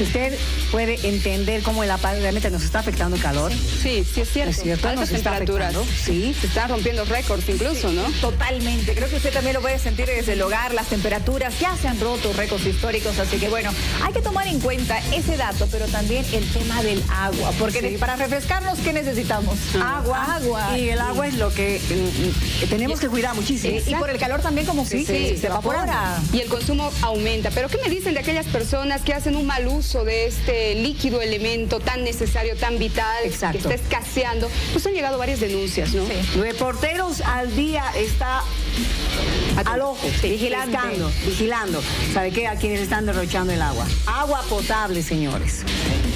Si usted puede entender cómo el apagón realmente nos está afectando el calor. Sí, es cierto. Es cierto, altas nos está temperaturas. sí. Se están rompiendo récords incluso, ¿no? Totalmente. Creo que usted también lo puede sentir desde el hogar. Las temperaturas ya se han roto, récords históricos. Así que bueno, hay que tomar en cuenta ese dato, pero también el tema del agua. Porque para refrescarnos, ¿qué necesitamos? Agua. Y el agua es lo que tenemos que cuidar muchísimo. Y por el calor también como que se evapora. Y el consumo aumenta. Pero ¿qué me dicen de aquellas personas que hacen un mal uso de este líquido elemento tan necesario, tan vital, Exacto. que está escaseando? Pues han llegado varias denuncias, ¿no? Sí. Reporteros al día está al ojo, vigilando. ¿Sabe qué? A quienes están derrochando el agua. Agua potable, señores.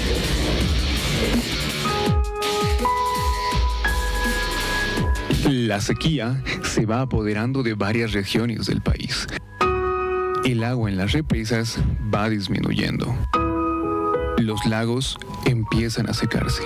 La sequía se va apoderando de varias regiones del país. El agua en las represas va disminuyendo. Los lagos empiezan a secarse.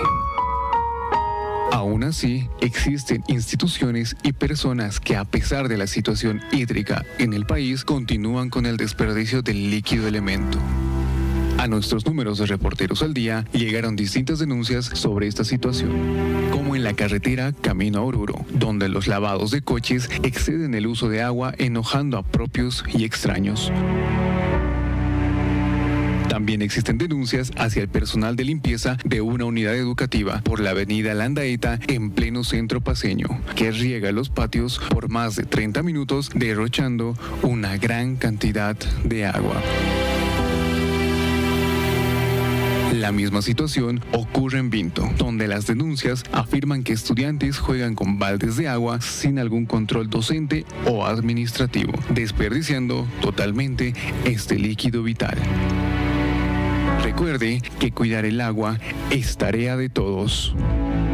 Aún así, existen instituciones y personas que, a pesar de la situación hídrica en el país, continúan con el desperdicio del líquido elemento. A nuestros números de Reporteros al Día llegaron distintas denuncias sobre esta situación, como en la carretera camino a Oruro, donde los lavados de coches exceden el uso de agua, enojando a propios y extraños. También existen denuncias hacia el personal de limpieza de una unidad educativa por la avenida Landaeta en pleno centro paceño, que riega los patios por más de 30 minutos derrochando una gran cantidad de agua. La misma situación ocurre en Vinto, donde las denuncias afirman que estudiantes juegan con baldes de agua sin algún control docente o administrativo, desperdiciando totalmente este líquido vital. Recuerde que cuidar el agua es tarea de todos.